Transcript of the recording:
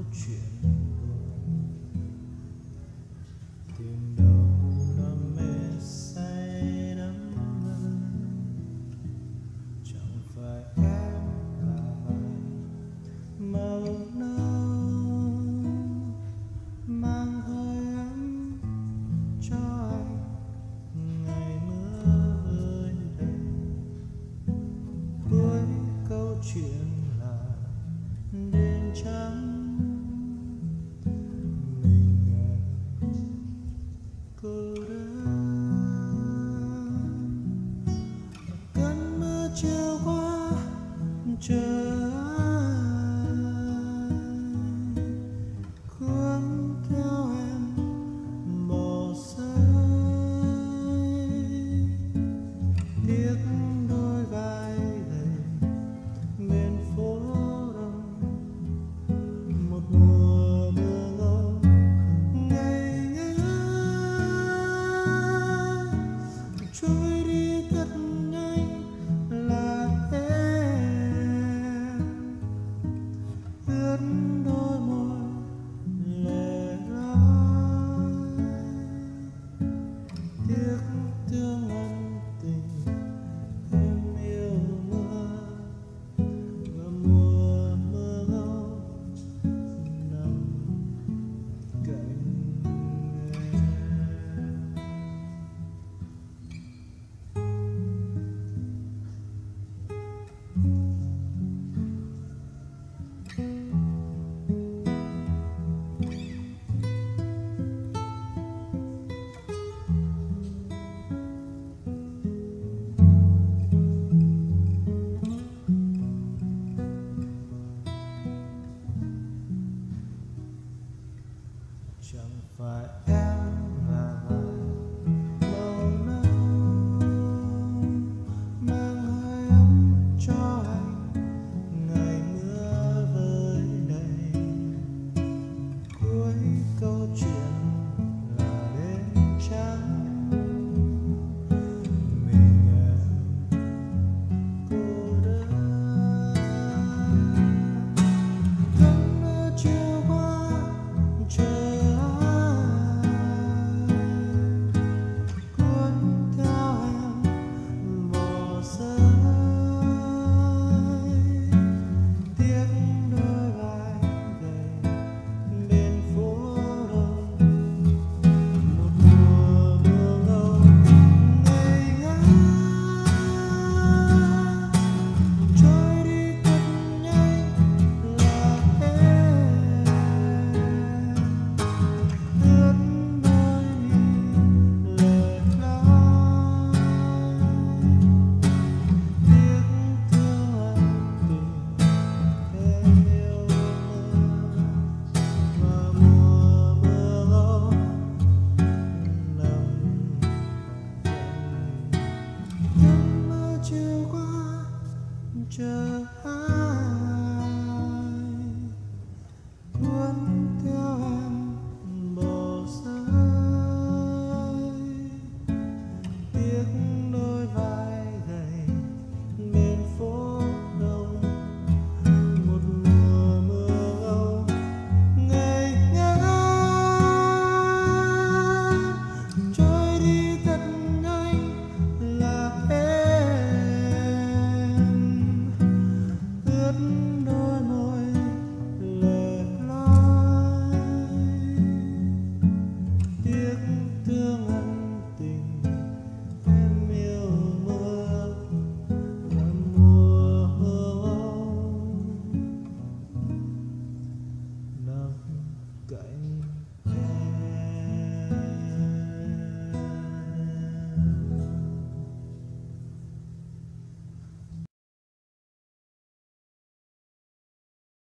chuyện buồn, tìm đâu đam mê say đắm hơn. Chẳng phải em là vài màu nâu mang hơi ấm cho anh ngày mưa rơi đầy. Cuối câu chuyện là đêm trắng, mình em cô đơn. Cơn mưa treo qua trời ai cuốn theo em bỏ rơi. Tiếc đôi vai gầy bên phố đông, một mùa mưa ngâu ngày ngỡ trôi đi thật nhanh là em ướt đôi môi lệ loi. Tiếc thương ân tình em yêu mưa và mùa mưa ngâu nằm cạnh em. Chẳng phải em là vài màu nâu mang hơi ấm cho anh ngày mưa vơi đầy. Cuối câu chuyện là đêm trắng, mình em cô đơn. Cơn mưa treo qua trời cuốn theo em bỏ rơi. Tiếc đôi vai gầy bên phố đông, một mùa mưa ngâu ngày ngã trôi đi thật nhanh là em ướt đôi mi lệ loi. Tiếc thương ân tình em yêu mưa và mùa mưa ngâu nằm cạnh. Cơn mưa treo qua trời ai